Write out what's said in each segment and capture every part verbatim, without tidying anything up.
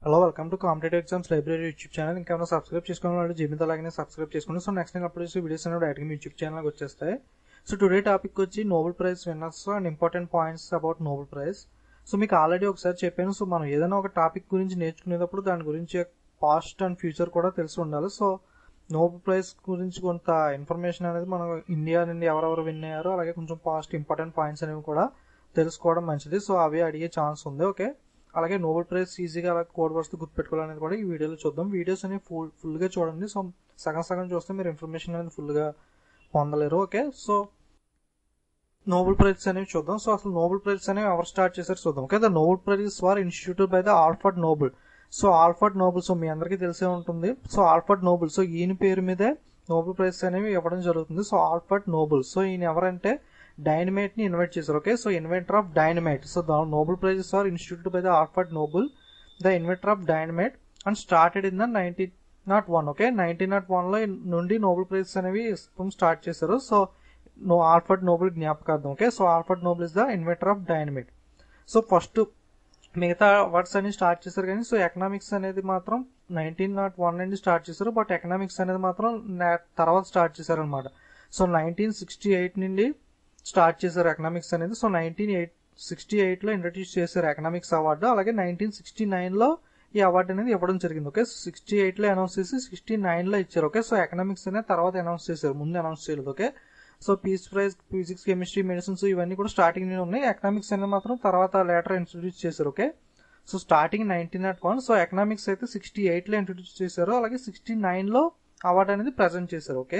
Hello welcome to competitive exams library YouTube channel. ఇంకేమైనా subscribe చేసుకోవాలి వాళ్ళు జీవితం అలాగే సబ్స్క్రైబ్ చేసుకోండి. సో నెక్స్ట్ నేను అప్లోడ్ చేసే వీడియోస్ అనేవి డైరెక్ట్గా మీ యూట్యూబ్ ఛానల్కి వచ్చేస్తాయి. సో టుడే టాపిక్ వచ్చి Nobel prize winners and important points about Nobel prize. So మీకు ఆల్రెడీ ఒకసారి చెప్పాను. సో మనం ఏదైనా ఒక టాపిక్ గురించి నేర్చుకునేటప్పుడు దాని గురించి పాస్ట్ అండ్ ఫ్యూచర్ కూడా తెలిసి ఉండాలి. సో నోబెల్ ప్రైజ్ గురించి కొంత ఇన్ఫర్మేషన్ అనేది మనం ఇండియా నుండి ఎవరెవరు విన్ అయ్యారో అలాగే కొంచెం పాస్ట్ ఇంపార్టెంట్ పాయింట్స్ అనేవి కూడా తెలుసుకోవడం మంచిది. సో అవి అడిగే ఛాన్స్ ఉంది. ఓకే, అలాగే నోబెల్ ప్రైజ్ ఈజీగా అలా కోడ్ వర్డ్స్ గుర్తుపెట్టుకోవాలనేది కూడా ఈ వీడియోలో చూద్దాం. వీడియోస్ అనేవి ఫుల్ ఫుల్గా చూడండి. సో సగం సగం చూస్తే మీరు ఇన్ఫర్మేషన్ అనేది ఫుల్గా పొందలేరు. ఓకే, సో నోబెల్ ప్రైజ్ అనేవి చూద్దాం. సో అసలు నోబెల్ ప్రైజ్ అనేవి ఎవరు స్టార్ట్ చేశారు చూద్దాం. Okay, the Nobel prize were instituted by the Alfred Nobel. So Alfred Nobel so మీ అందరికీ తెలిసే ఉంటుంది. సో ఆల్ఫర్డ్ నోబెల్ సో ఈయన పేరు మీదే నోబెల్ ప్రైజ్ అనేవి ఇవ్వడం జరుగుతుంది. సో ఆల్ఫర్డ్ నోబెల్ సో ఈయన ఎవరంటే డైనమైట్ ని ఇన్వెంట్ చేశారు. Okay, so inventor of dynamite. So the Nobel prizes are instituted by the Alfred Nobel, the inventor of dynamite and started in the nineteen nought one. Okay, nineteen nought one లో నుండి Nobel prize అనేవి start చేశారు. So no Alfred Nobel జ్ఞాపకార్థం. Okay, so Alfred Nobel is the inventor of dynamite. So first మిగతా words అన్ని start చేశారు కానీ so economics అనేది మాత్రం నైన్టీన్ నాట్ వన్ నుండి స్టార్ట్ చేశారు. బట్ ఎకనామిక్స్ అనేది మాత్రం తర్వాత స్టార్ట్ చేశారు అనమాట. సో నైన్టీన్ సిక్స్టీ ఎయిట్ నుండి స్టార్ట్ చేశారు ఎకనామిక్స్ అనేది. So nineteen eight sixty eight లో ఇంట్రడ్యూస్ చేశారు ఎకనామిక్స్ అవార్డు. అలాగే నైన్టీన్ సిక్స్టీ నైన్ లో ఈ అవార్డు అనేది ఇవ్వడం జరిగింది. ఓకే, సిక్స్టీ ఎయిట్ లో అనౌన్స్ చేసి సిక్స్టీ నైన్ లో ఇచ్చారు. ఓకే, సో ఎకనామిక్స్ అనేది తర్వాత అనౌన్స్ చేశారు, ముందు అనౌన్స్ చేయలేదు. Okay, so peace prize physics chemistry medicines ఇవన్నీ కూడా స్టార్టింగ్ నుండి ఉన్నాయి. ఎకనామిక్స్ అనేది మాత్రం తర్వాత లేటర్ ఇంట్రడ్యూస్ చేశారు. Okay, so starting nineteen nought one. So economics అయితే సిక్స్టీ ఎయిట్ లో ఇంట్రడ్యూస్ చేశారు. అలాగే సిక్స్టీ నైన్ లో అవార్డు అనేది ప్రజెంట్ చేశారు. ఓకే,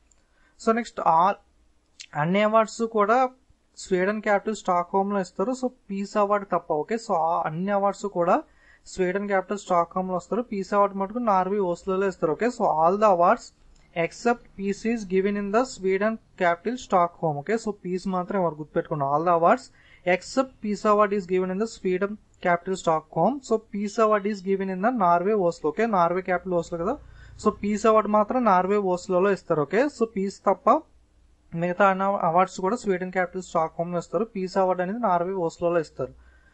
సో నెక్స్ట్ ఆల్ అన్ని అవార్డ్స్ కూడా స్వీడన్ క్యాపిటల్ స్టాక్ హోమ్ లో ఇస్తారు. సో పీస్ అవార్డు తప్ప. ఓకే, సో అన్ని అవార్డ్స్ కూడా స్వీడన్ క్యాపిటల్ స్టాక్ హోమ్ లో వస్తారు. పీస్ అవార్డు మటుకు నార్వే ఓస్లోలో ఇస్తారు. Okay, so all the awards except peace is given in the Sweden capital Stockholm. Okay, so peace మాత్రం ఎవరు గుర్తుపెట్టుకోండి. All the awards except peace award is given in the Sweden capital Stockholm. So peace award is given in the Norway Oslo. Okay, Norway capital Oslo కదా. So peace award మాత్రం Norway ఓస్లోలో ఇస్తారు. Okay, so piece తప్ప మిగతా awards కూడా Sweden capital Stockholm లో ఇస్తారు. Peace award అనేది నార్వే ఓస్లోలో ఇస్తారు.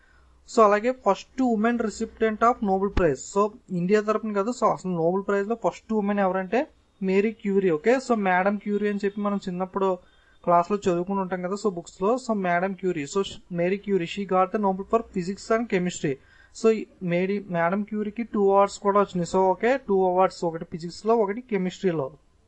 సో అలాగే first women recipient of Nobel prize. So India తరపున కదా. సో అసలు నోబెల్ ప్రైజ్ లో ఫస్ట్ ఉమెన్ ఎవరంటే Mary Curie. Okay, so madam Curie అని చెప్పి మనం చిన్నప్పుడు క్లాస్ లో చదువుకుని ఉంటాం కదా. సో బుక్స్ లో so madam Curie. So Mary Curie she got the Nobel for physics and chemistry. So Mary madam క్యూరీకి టూ అవార్డ్స్ కూడా వచ్చినాయి. సో ఓకే, టూ అవార్డ్స్, ఒకటి ఫిజిక్స్ లో ఒకటి కెమిస్ట్రీలో.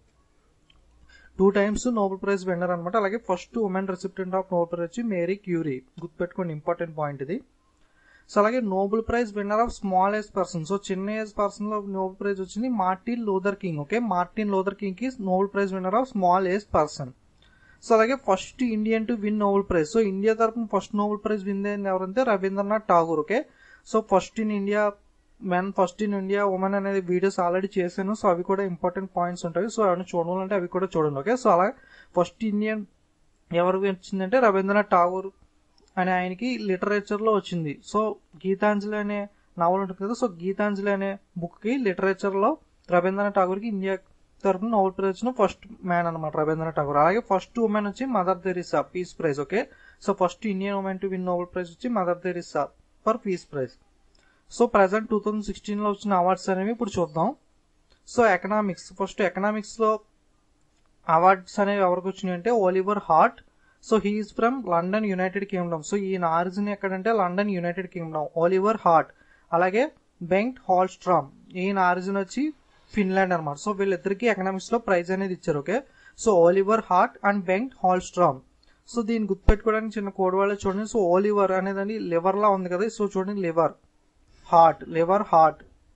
Two times Nobel prize winner అనమాట. అలాగే first women recipient of Nobel prize వచ్చి మేరీ క్యూరీ. గుర్తుపెట్టుకోండి, ఇంపార్టెంట్ పాయింట్ ఇది. సో అలాగే Nobel prize winner of small age person. So చిన్న ఏజ్ పర్సన్ లో నోబెల్ ప్రైజ్ వచ్చింది Martin Luther King. Okay, Martin Luther King కి Nobel prize winner of small age person. So అలాగే first Indian to win Nobel prize. So India తరఫున first Nobel prize win అయింది ఎవరంటే Rabindranath Tagore. Okay, so first in India men, first in India women అనేది videos already చేశాను. So అవి కూడా important points ఉంటాయి. So అవన్నీ చూడాలంటే అవి కూడా చూడండి. ఓకే, సో అలా ఫస్ట్ ఇండియన్ ఎవరు వచ్చిందంటే రవీంద్రనాథ్ ఠాగూర్ అనే ఆయనకి లిటరేచర్ లో వచ్చింది. సో గీతాంజలి అనే నావల్ ఉంటుంది కదా. సో గీతాంజలి అనే బుక్ కి లిటరేచర్ లో రవీంద్రనాథ్ ఠాగూర్ కి ఇండియా తరఫున నోబెల్ ప్రైజ్ వచ్చిన ఫస్ట్ మ్యాన్ అనమాట రవీంద్రనాథ్ ఠాగూర్. అలాగే ఫస్ట్ ఉమెన్ వచ్చి mother Teresa, peace prize. Okay, so first Indian women to win Nobel prize వచ్చి mother Teresa for peace prize. So present two thousand sixteen లో వచ్చిన అవార్డ్స్ అనేవి ఇప్పుడు చూద్దాం. సో ఎకనామిక్స్ ఫస్ట్ ఎకనామిక్స్ లో అవార్డ్స్ అనేవి ఎవరికి వచ్చినాయి అంటే Oliver Hart. So he is from London, United Kingdom. So ఈయన ఆరిజిన్ ఎక్కడంటే London, United Kingdom. Oliver Hart. అలాగే బెంట్ హాల్స్ట్రామ్, ఈయన ఆరిజిన్ వచ్చి ఫిన్లాండ్ అనమాట. సో వీళ్ళిద్దరికి ఎకనామిక్స్ లో ప్రైజ్ అనేది ఇచ్చారు. Okay, so Oliver Hart and Bent Holmstrom. So దీన్ని గుర్తుపెట్టుకోవడానికి చిన్న కోడ్ వాళ్ళు చూడండి. సో ఓలివర్ అనేదని లివర్ లా ఉంది కదా. సో చూడండి లివర్, హార్ట్, లివర్ హార్ట్.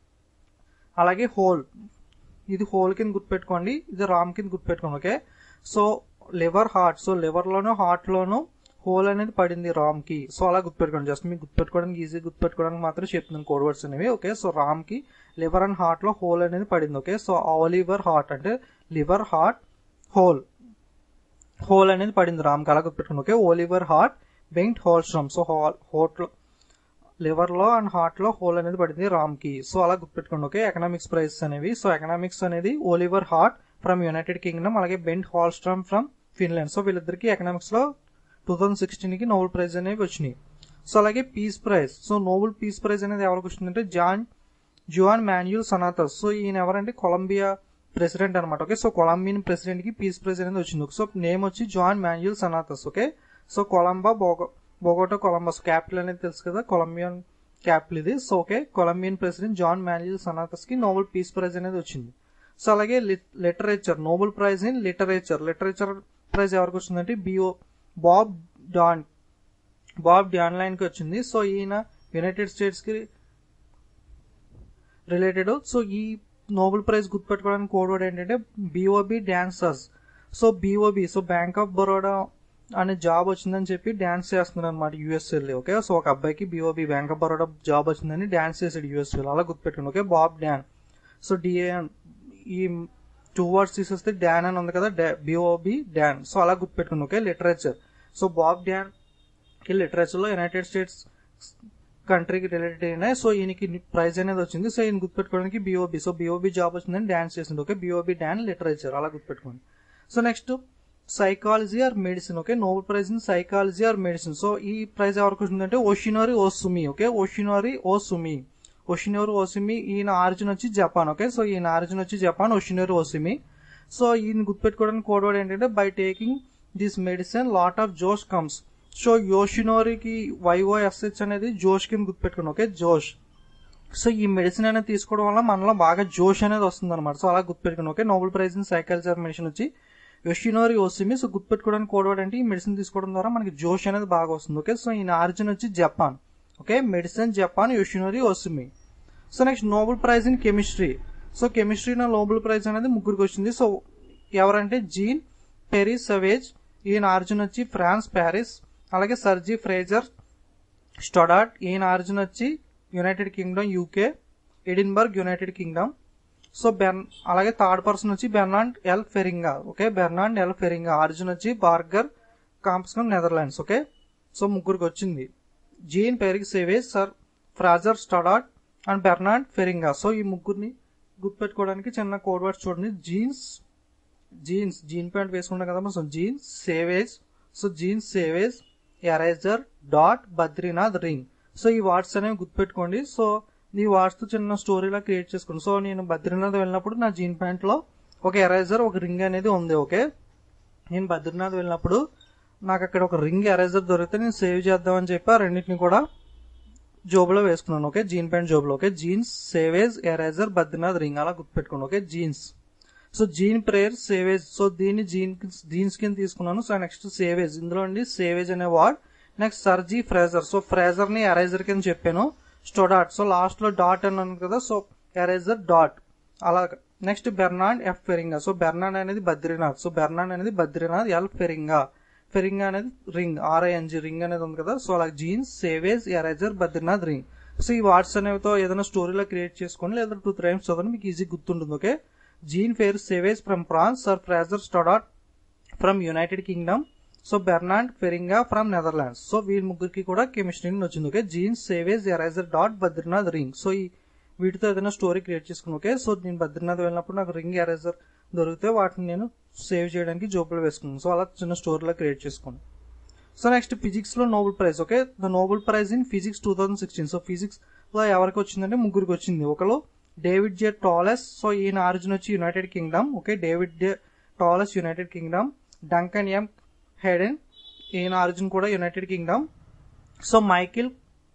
అలాగే హోల్, ఇది హోల్ కింద గుర్తుపెట్టుకోండి, ఇది రామ్ కింద గుర్తుపెట్టుకోండి. Okay, so liver heart. So liver లోను హార్ట్ లోను హోల్ అనేది పడింది రామ్ కి. సో అలా గుర్తుపెట్టుకోండి. జస్ట్ మీకు గుర్తుపెట్టుకోవడానికి ఈజీ గుర్తుపెట్టుకోవడానికి మాత్రం చెప్తున్నాను కోడ్ వర్డ్స్ అనేవి. ఓకే, సో రామ్ కి లివర్ అండ్ హార్ట్ లో హోల్ అనేది పడింది. ఓకే, సో ఓలివర్ హార్ట్ అంటే లివర్ హార్ట్ హోల్, హోల్ అనేది పడింది రామ్ కి. అలా గుర్తుపెట్టుకోండి. Okay, Oliver Hart Bent Holmstrom. So heart లో లివర్ లో అండ్ హార్ట్ లో హోల్ అనేది పడింది రామ్ కి. సో అలా గుర్తుపెట్టుకోండి. ఓకే, ఎకనామిక్స్ ప్రైజెస్ అనేవి. సో ఎకనామిక్స్ అనేది Oliver Hart from United Kingdom, అలాగే Bent Holmstrom from Finland. So వీళ్ళిద్దరికి ఎకనామిక్స్ లో టూ థౌజండ్ సిక్స్టీన్ కి నోబెల్ ప్రైజ్ అనేవి వచ్చినాయి. సో అలాగే peace prize. So Nobel peace prize అనేది ఎవరికి వచ్చిందంటే John Juan Manuel Santos. So ఈయన ఎవరంటే కొలంబియా ప్రెసిడెంట్ అనమాట. ఓకే, సో కొలంబియన్ ప్రెసిడెంట్ కి పీస్ ప్రైజ్ అనేది వచ్చింది. సో నేమ్ వచ్చి John Manuel Santos. Okay, so Colombia Bogo Bogota Colombia's capital అనేది తెలుసు కదా, కొలంబియన్ క్యాపిటల్ ఇది. So okay, Colombian president John Manuel Santos కి నోబెల్ పీస్ ప్రైజ్ అనేది వచ్చింది. సో అలాగే literature, Nobel prize in literature, literature prize ఎవరికి వచ్చిందంటే B O Bob Don Bob Dylan కి వచ్చింది. సో ఈయన యునైటెడ్ స్టేట్స్ కి రిలేటెడ్. సో ఈ నోబెల్ ప్రైజ్ గుర్తుపెట్టుకోవడానికి కోడ్ వర్డ్ ఏంటంటే B O B dancers. So B O B so bank of Baroda అనే జాబ్ వచ్చిందని చెప్పి డాన్స్ చేస్తున్నారు అనమాట యూఎస్ వెళ్ళి. ఓకే, సో ఒక అబ్బాయికి BOB bank of Baroda job వచ్చిందని డాన్స్ చేసాడు యూఎస్ వెళ్ళి, అలా గుర్తుపెట్టుకోండి. Okay, Bob Dan. So DAN ఈ టూ వర్డ్స్ తీసేస్తే డాన్ అని ఉంది కదా, బిఓబి డాన్. సో అలా గుర్తుపెట్టుకోండి. Okay, literature. So Bob Dan కి లిటరేచర్ లో యునైటెడ్ స్టేట్స్ కంట్రీకి రిలేటెడ్ అయినాయి. సో ఈయనకి ప్రైజ్ అనేది వచ్చింది. సో ఈయన గుర్తుపెట్టుకోవడానికి బిఓబి సో బిఓబి జాబ్ వచ్చిందని డాన్స్ చేసింది. ఓకే, బిఓబి డాన్ లిటరేచర్ అలా గుర్తుపెట్టుకోండి. So next psychology or medicine. Okay, Nobel prize in psychology or medicine. So ఈ ప్రైజ్ ఎవరికి వచ్చిందంటే ఓషినోరి ఓసుమి. ఓకే, ఓషినోరి ఓసుమి ఓషినోరి ఓసుమి ఈయన ఆరిజిన్ వచ్చి జపాన్. ఓకే, సో ఈయన ఆరిజిన్ వచ్చి జపాన్, ఓషినోరి ఓసుమి. సో ఈయన గుర్తుపెట్టుకోవడానికి కోడ్ వర్డ్ ఏంటంటే by taking this medicine lot of జోష్ కమ్స్. సో యోషినోరికి వైఓఎస్హెచ్ అనేది జోష్ కింద గుర్తుపెట్టుకోండి. ఓకే, జోష్. సో ఈ మెడిసిన్ అనేది తీసుకోవడం వల్ల మనలో బాగా జోష్ అనేది వస్తుంది అనమాట. సో అలా గుర్తుపెట్టుకోండి. Okay, Nobel prize in psychology or medicine వచ్చి యోషినోరి ఓసుమి. సో గుర్తుపెట్టుకోవడానికి కోడ్ వర్డ్ అంటే ఈ మెడిసిన్ తీసుకోవడం ద్వారా మనకి జోష్ అనేది బాగా వస్తుంది. ఓకే, సో ఈయన ఆరిజిన్ వచ్చి Japan. Okay, medicine Japan, Yoshinori Ohsumi. So next Nobel prize in chemistry. So కెమిస్ట్రీలో నోబెల్ ప్రైజ్ అనేది ముగ్గురికి వచ్చింది. సో ఎవరంటే జీన్ పెరీ సవేజ్, ఈయన ఆరిజిన్ వచ్చి ఫ్రాన్స్ ప్యారిస్. అలాగే సర్జీ ఫ్రేజర్ స్టొడార్ట్, ఈయన ఆరిజిన్ వచ్చి United Kingdom UK, Edinburgh United Kingdom. So బెన్ అలాగే థర్డ్ పర్సన్ వచ్చి Bernard L Feringa. Okay, Bernard L Feringa origin వచ్చి Barger Compascuum Netherlands. Okay, so ముగ్గురికి వచ్చింది. Jean Pierre Sauvage, sir Fraser Stoddart and Bernard Feringa. So ఈ ముగ్గురిని గుర్తుపెట్టుకోవడానికి చిన్న కోడ్ వర్డ్స్ చూడండి. జీన్స్ జీన్స్ జీన్ ప్యాంట్ వేసుకుంటాం కదా, so jeans Sauvage. So jeans Sauvage, eraser, dot, Badrinath, ring. So ఈ వర్డ్స్ అనేవి గుర్తుపెట్టుకోండి. సో ఈ వర్డ్స్ తో చిన్న స్టోరీలా క్రియేట్ చేసుకోండి. సో నేను బద్రీనాథ్ వెళ్ళినప్పుడు నా జీన్ ప్యాంట్ లో ఒక ఎరేజర్ ఒక రింగ్ అనేది ఉంది. ఓకే, నేను బద్రీనాథ్ వెళ్ళినప్పుడు నాకు అక్కడ ఒక రింగ్ ఎరేజర్ దొరికితే నేను సేవ్ చేద్దామని చెప్పి ఆ రెండింటిని కూడా జోబులో వేసుకున్నాను. ఓకే, జీన్ ప్యాంట్ జోబులో. Okay, jeans Sauvage, eraser, Badrinath, ring అలా గుర్తుపెట్టుకోండి. Okay, jeans. So jean Pierre Sauvage. So దీన్ని జీన్ జీన్స్ కింద తీసుకున్నాను. సో నెక్స్ట్ సేవేజ్, ఇందులో అండి సేవేజ్ అనే word. Next sir J Fraser. So Fraser ని ఎరేజర్ కింద చెప్పాను. స్టొడార్ట్, సో లాస్ట్ లో డాట్ అన్నాను కదా, సో ఎరేజర్ డాట్ అలా. Next Bernard F Feringa. So Bernard అనేది బద్రీనాథ్. సో బెర్నాండ్ అనేది బద్రీనాథ్, ఎల్ ఫెరింగా. ఫెరింగా అనేది రింగ్, ఆర్ఐఎన్జి రింగ్ అనేది ఉంది కదా. సో అలా jeans Sauvage, eraser, Badrinath, ring. So ఈ వర్డ్స్ అనేవితో ఏదైనా స్టోరీలో క్రియేట్ చేసుకోండి, లేదా టూ త్రీ టైమ్స్ చదవండి, మీకు ఈజీ గుర్తుంటుంది. Okay, jean Pierre Sauvage from France, sir Fraser Stoddart from United Kingdom. So Bernard Feringa from Netherlands. So వీళ్ళ ముగ్గురికి కూడా కెమిస్ట్రీ వచ్చింది. Okay, jeans Sauvage, eraser, dot, Badrinath, ring. So ఈ వీటితో ఏదైనా స్టోరీ క్రియేట్ చేసుకుని. ఓకే, సో నేను బద్రీనాథ్ వెళ్ళినప్పుడు నాకు రింగ్, ఎరేజర్ దొరికితే వాటిని నేను సేవ్ చేయడానికి జోబులో వేసుకున్నాను. సో అలా చిన్న స్టోరీలో క్రియేట్ చేసుకోండి. సో నెక్స్ట్ ఫిజిక్స్ లో Nobel prize. Okay, the Nobel prize in physics two thousand sixteen. So physics లో ఎవరికి వచ్చిందంటే ముగ్గురికి వచ్చింది. ఒకరు డేవిడ్ జే టాలెస్. సో ఈయన ఆరిజిన్ వచ్చి United Kingdom. Okay, David J Thouless United Kingdom. Duncan M Haldane, ఈయన ఆరిజిన్ కూడా United Kingdom. So Michael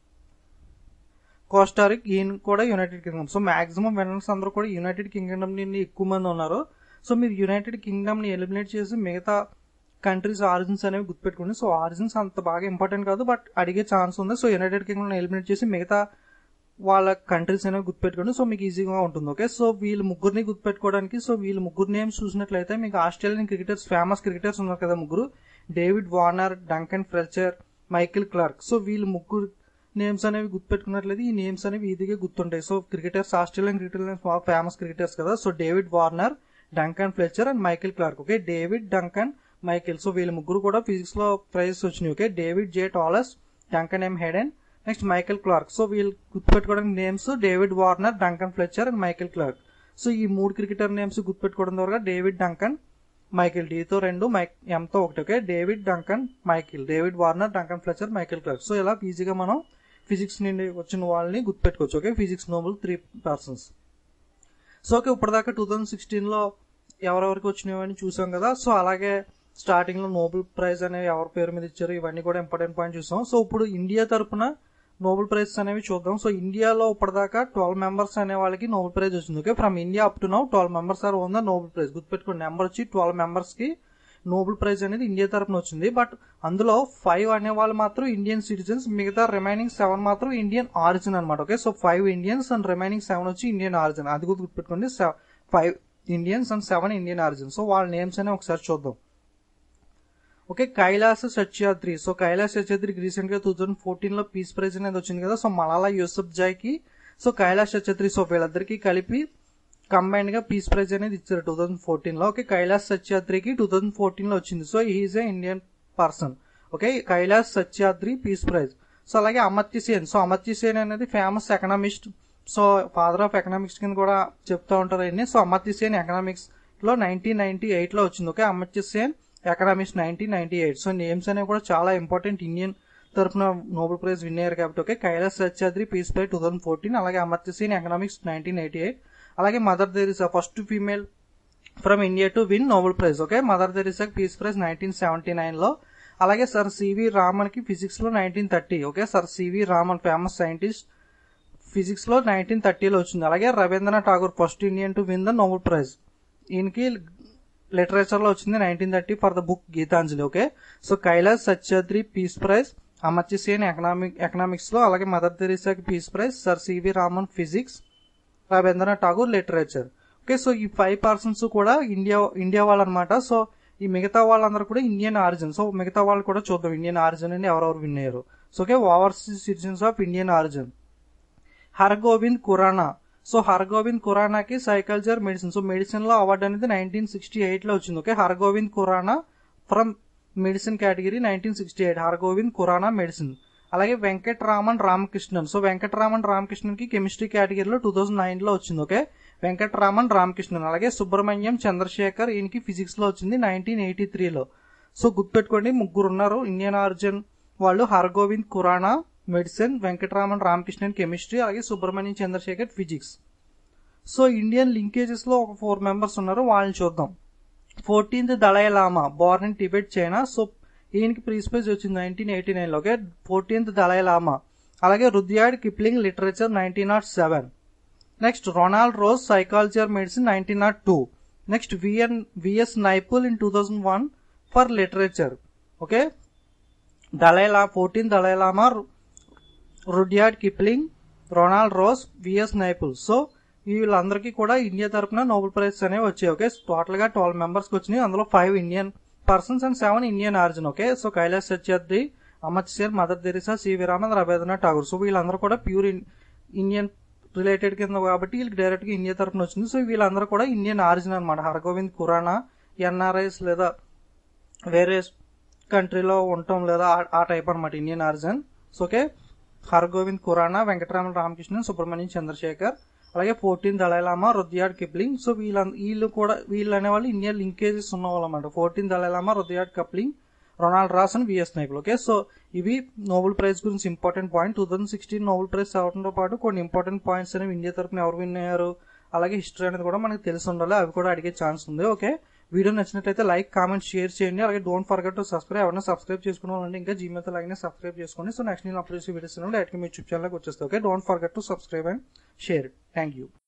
Kosterlitz, ఈయన కూడా United Kingdom. So maximum winners అందరూ కూడా యునైటెడ్ కింగ్డమ్ నుండి ఎక్కువ మంది ఉన్నారు. సో మీరు యునైటెడ్ కింగ్డమ్ ని ఎలిమినేట్ చేసి మిగతా కంట్రీస్ ఆరిజిన్స్ అనేవి గుర్తుపెట్టుకోండి. సో ఆరిజిన్స్ అంత బాగా ఇంపార్టెంట్ కాదు, బట్ అడిగే ఛాన్స్ ఉంది. సో యునైటెడ్ కింగ్డమ్ ఎలిమినేట్ చేసి మిగతా వాళ్ళ కంట్రీస్ అనేవి గుర్తుపెట్టుకోండి. సో మీకు ఈజీగా ఉంటుంది. ఓకే, సో వీళ్ళు ముగ్గురిని గుర్తుపెట్టుకోవడానికి, సో వీళ్ళు ముగ్గురు నేమ్స్ చూసినట్లయితే మీకు ఆస్ట్రేలియన్ క్రికెటర్స్, ఫేమస్ క్రికెటర్స్ ఉన్నారు కదా ముగ్గురు, David Warner, Duncan Fletcher, Michael Clarke. So వీళ్ళు ముగ్గురు నేమ్స్ అనేవి గుర్తుపెట్టుకున్నట్లయితే ఈ నేమ్స్ అనేవి ఈజీగా గుర్తుంటాయి. సో క్రికెటర్స్, ఆస్ట్రేలియన్ క్రికెటర్స్ బాగా ఫేమస్ క్రికెటర్స్ కదా. So David Warner, Duncan Fletcher and Michael Clarke. Okay, David, Duncan, Michael. So వీళ్ళ ముగ్గురు కూడా ఫిజిక్స్ లో ప్రైజెస్ వచ్చినాయి. Okay, David J Thouless, Duncan M Haldane, next Michael Clarke. So వీళ్ళు గుర్తుపెట్టుకోవడానికి names David Warner, Duncan Fletcher and Michael Clarke. So ఈ మూడు cricketer names గుర్తుపెట్టుకోవడం ద్వారా డేవిడ్, డంకన్, మైకిల్, డీతో రెండు, మైక్ ఎంతో ఒకటి. Okay, David, Duncan, Michael, David Warner, Duncan Fletcher, Michael Clarke. So ఇలా ఈజీగా మనం ఫిజిక్స్ నుండి వచ్చిన వాళ్ళని గుర్తుపెట్టుకోవచ్చు. Okay, physics Nobel three persons. So okay, ఇప్పటిదాకా టూ థౌజండ్ సిక్స్టీన్లో ఎవరెవరికి వచ్చినాయని చూసాం కదా. సో అలాగే స్టార్టింగ్లో నోబెల్ ప్రైజ్ అనేవి ఎవరి పేరు మీద ఇచ్చారు ఇవన్నీ కూడా ఇంపార్టెంట్ పాయింట్ చూసాం. సో ఇప్పుడు ఇండియా తరఫున నోబెల్ ప్రైజ్ అనేవి చూద్దాం. సో ఇండియాలో ఇప్పటిదాకా ట్వెల్వ్ మెంబర్స్ అనే వాళ్ళకి నోబెల్ ప్రైజ్ వచ్చింది. Okay, from India up to now twelve members are won the Nobel prize. గుర్తుపెట్టుకోండి, నెంబర్ వచ్చి ట్వెల్వ్ మెంబర్స్ కి నోబెల్ ప్రైజ్ అనేది ఇండియా తరఫున వచ్చింది. బట్ అందులో ఫైవ్ అనే వాళ్ళు మాత్రం ఇండియన్ సిటిజన్స్, మిగతా రిమైనింగ్ సెవెన్ మాత్రం ఇండియన్ ఆరిజిన్ అనమాట. Okay, so five Indians and remaining seven వచ్చి ఇండియన్ ఆరిజిన్. అది కూడా గుర్తుపెట్టుకోండి, five Indians and seven Indian origin. So వాళ్ళ నేమ్స్ అనేవి ఒకసారి చూద్దాం. ఓకే, కైలాస సత్యాద్రి. సో కైలాస సత్యాద్రికి రీసెంట్ గా టూ థౌసండ్ ఫోర్టీన్ లో పీస్ ప్రైజ్ అనేది వచ్చింది కదా. సో మలాలా యూసఫ్ జాయ్ కి, సో కైలాస సత్యాద్రి, సో వీళ్ళిద్దరికి కలిపి కంబైన్డ్ గా పీస్ ప్రైజ్ అనేది ఇచ్చారు టూ థౌసండ్ ఫోర్టీన్ లో. ఓకే, కైలాస్ సత్యాద్రికి టూ థౌసండ్ ఫోర్టీన్ లో వచ్చింది. So he is a Indian person. Okay, Kailash Satyarthi peace prize. So అలాగే అమర్త్య సేన్. సో అమర్త్య సేన్ అనేది famous economist, so father of economics కింద కూడా చెప్తా ఉంటారు అన్ని. సో అమర్త్య సేన్ ఎకనామిక్స్ లో నైన్టీన్ నైన్టీ ఎయిట్ లో వచ్చింది. Okay, Amartya Sen economics nineteen ninety eight. So names అనేవి కూడా చాలా ఇంపార్టెంట్, ఇండియన్ తరఫున నోబెల్ ప్రైజ్ విన్ అయ్యారు కాబట్టి. Okay, Kailash Satyarthi peace prize two thousand fourteen, అలాగే Amartya Sen economics nineteen eighty eight, అలాగే Mother Teresa first female from India to win Nobel prize. Okay, Mother Teresa peace prize nineteen seventy nine లో. అలాగే sir CV Raman కి physics లో nineteen thirty. Okay, sir CV Raman famous scientist, physics లో nineteen థర్టీలో వచ్చింది. అలాగే Rabindranath Tagore first Indian to win the Nobel prize. ఈయనకి literature లో వచ్చింది nineteen thirty for the book Gitanjali. Okay, so Kailash Satyarthi peace prize, Amartya Sen economic economics లో, అలాగే మదర్ తెరీసాకి peace prize, sir CV Raman physics, Rabindranath Tagore literature. Okay, so ఈ ఫైవ్ పర్సన్స్ కూడా ఇండియా ఇండియా వాళ్ళు అనమాట. సో ఈ మిగతా వాళ్ళందరూ కూడా ఇండియన్ ఆరిజిన్. సో మిగతా వాళ్ళు కూడా చూద్దాం ఇండియన్ ఆరిజిన్ అని ఎవరెవరు విన్ అయ్యారు. So okay, overseas citizens of Indian origin. Hargobind Khorana. So Hargobind ఖురానాకి సైకాలజర్ మెడిసిన్. సో మెడిసిన్ లో అవార్డు అనేది నైన్టీన్ సిక్స్టీ ఎయిట్ లో వచ్చింది. Okay, Hargobind Khorana from medicine category nineteen sixty eight, Hargobind Khorana medicine. అలాగే వెంకటరామన్ రామకృష్ణన్. సో వెంకటరామన్ రామకృష్ణన్ కి కెమిస్ట్రీ కేటగిరీలో టూ థౌసండ్ నైన్ లో వచ్చింది. ఓకే, వెంకటరామన్ రామకృష్ణన్. అలాగే సుబ్రహ్మణ్యం చంద్రశేఖర్, ఈయనకి ఫిజిక్స్ లో వచ్చింది నైన్టీన్ ఎయిటీ త్రీలో. సో గుర్తుపెట్టుకోండి, ముగ్గురు ఉన్నారు ఇండియన్ ఆరిజిన్ వాళ్ళు. హరగోవింద్ ఖురానా మెడిసిన్, వెంకటరామన్ రామకృష్ణన్ కెమిస్ట్రీ, అలాగే Subrahmanyan Chandrasekhar physics. So Indian linkages లో ఒక ఫోర్ మెంబర్స్ ఉన్నారు, వాళ్ళని చూద్దాం. Fourteenth Dalai Lama, born in Tibet China. So ఈయనకి ప్రీస్ ప్రైజ్ వచ్చింది నైన్టీన్ ఎయిటీ నైన్ లో. Okay, fourteenth Dalai Lama. అలాగే Rudyard Kipling literature nineteen nought seven. Next Ronald Ross psychology or medicine nineteen nought two. Next VN VS Naipaul in two thousand one for literature. Okay, Dalai La fourteenth Dalai Lama, Rudyard Kipling, Ronald Ross, VS Naipaul. So వీళ్ళందరికీ కూడా India తరఫున Nobel prize అనేవి వచ్చాయి. Okay, total గా twelve members కి వచ్చినాయి. అందులో five Indian persons and seven Indian origin. Okay, so Kailash Satyarthi, Amartya Sen, Mother Teresa, CV Raman, Rabindranath Tagore. So వీళ్ళందరూ కూడా ప్యూర్ ఇండియన్ రిలేటెడ్ కింద కాబట్టి వీళ్ళకి డైరెక్ట్ గా ఇండియా తరఫున వచ్చింది. సో వీళ్ళందరూ కూడా ఇండియన్ ఆరిజిన్ అనమాట. హరగోవింద్ ఖురానా ఎన్ఆర్ఐస్ లేదా వేరే కంట్రీలో ఉండటం లేదా ఆ టైప్ అనమాట Indian origin. So okay, Hargobind Khorana, Venkataraman Ramakrishnan, Subrahmanyan Chandrasekhar, అలాగే fourteen Dalai Lama, Rudyard Kipling. So వీళ్ళ వీళ్ళు కూడా వీళ్ళు అనేవాళ్ళు ఇండియన్ లింకేజెస్ ఉన్న వాళ్ళు అనమాట. Fourteen Dalai Lama, Rudyard Kipling, Ronald Ross and V S Naipaul. Okay, so ఇవి నోబెల్ ప్రైజ్ గురించి important point. Two thousand sixteen Nobel prize అవడంతో పాటు కొన్ని ఇంపార్టెంట్ పాయింట్స్ అనేవి ఇండియా తరఫున ఎవరు విన్ అయ్యారు, అలాగే హిస్టరీ అనేది కూడా మనకు తెలిసి ఉండాలి, అవి కూడా అడిగే ఛాన్స్ ఉంది. ఓకే, వీడియో నచ్చినట్లయితే లైక్, కామెంట్, షేర్ చేయండి. అలాగే డోంట్ ఫర్గెట్ టు సబ్స్క్రైబ్. ఎవరైనా సబ్స్క్రైబ్ చేసుకోవాలంటే ఇంకా జీమెయిల్ లాగానే సబ్స్క్రైబ్ చేసుకోండి. సో నెక్స్ట్ నేను అప్లోడ్ చేసే వీడియోస్ డైరెక్ట్గా మీ యూట్యూబ్ ఛానల్కి వచ్చేస్తాయి. Okay, don't forget to subscribe and share. Thank you.